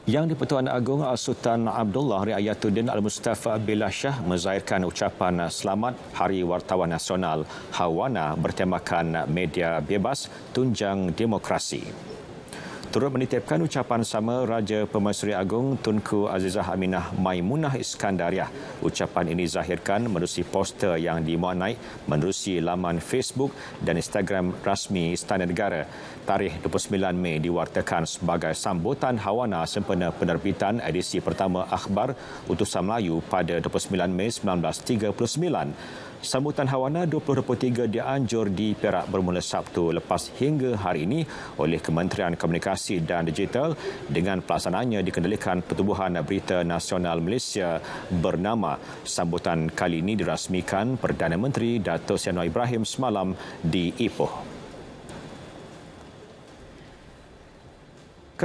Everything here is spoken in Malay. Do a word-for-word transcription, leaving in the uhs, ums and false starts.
Yang di-Pertuan Agong Sultan Abdullah Riayatuddin Al-Mustafa Billah Shah menzahirkan ucapan selamat Hari Wartawan Nasional Hawana bertemakan media bebas tunjang demokrasi. Turut menitipkan ucapan sama Raja Pemaisuri Agong Tunku Azizah Aminah Maimunah Iskandariah. Ucapan ini zahirkan menerusi poster yang dimuat naik menerusi laman Facebook dan Instagram rasmi Istana Negara. Tarikh dua puluh sembilan Mei diwartakan sebagai sambutan Hawana sempena penerbitan edisi pertama akhbar Utusan Melayu pada dua puluh sembilan Mei seribu sembilan ratus tiga puluh sembilan. Sambutan Hawana dua puluh dua puluh tiga dianjur di Perak bermula Sabtu lepas hingga hari ini oleh Kementerian Komunikasi dan Digital dengan pelaksanaannya dikendalikan Pertubuhan Berita Nasional Malaysia bernama. Sambutan kali ini dirasmikan Perdana Menteri Datuk Seri Anwar Ibrahim semalam di Ipoh.